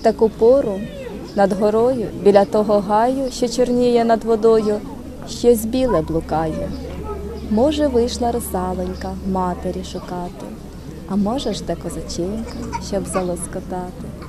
таку пору над горою, біля того гаю, що чорніє над водою, щось біле блукає. Може, вийшла русаленька матері шукати, а може ж де козаченька, щоб залоскотати.